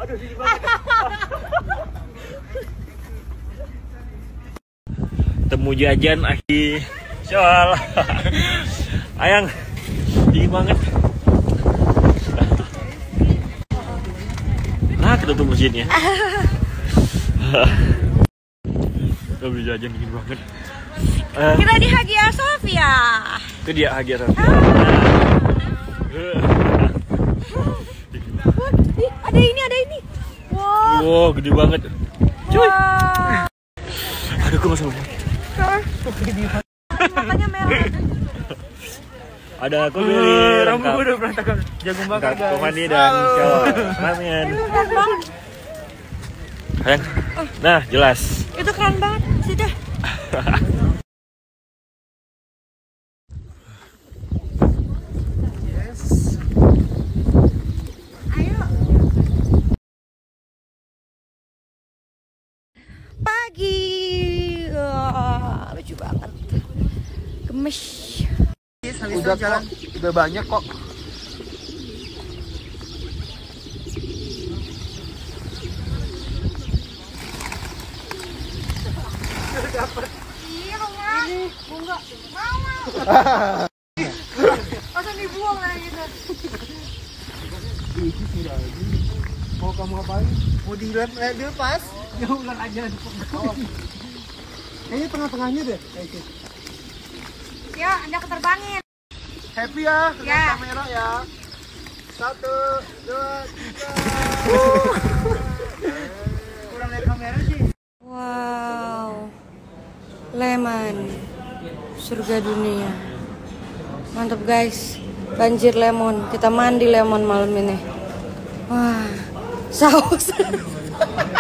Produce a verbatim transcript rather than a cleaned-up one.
Aduh, dingin banget. Temu jajan akhir soal. Ayang, dingin banget. Nah, ketutup mesinnya. Kita beli jajan dingin banget. Uh, Kita di Hagia Sophia. Itu dia Hagia Sophia. Ah. Ada ini, ada ini. Wow. Wow, gede banget. Cuy. Wow. Aduh, gue masuk. Makanya merah. Ada aku beli rambut gue udah berantakan. Jagung bakar guys. Komandi dan shower ramen. Itu keren banget. Ayang. Nah, jelas. Itu keren banget sih deh. Pagi, oh, lucu banget, gemes. Udah kok, udah banyak kok. Iya enggak, bunga, mau. Masa dibuang kayak gitu? Mau kamu apain? Mau dilem, eh dilepas? Ya ulang aja di oh. Kayaknya tengah-tengahnya deh. Ya, anda keterbangin. Happy ya, dengan Ya. kamera ya. Satu, dua, tiga. Kurang lihat kamera sih. Wow, lemon, surga dunia. Mantap guys, banjir lemon. Kita mandi lemon malam ini. Wah, saus.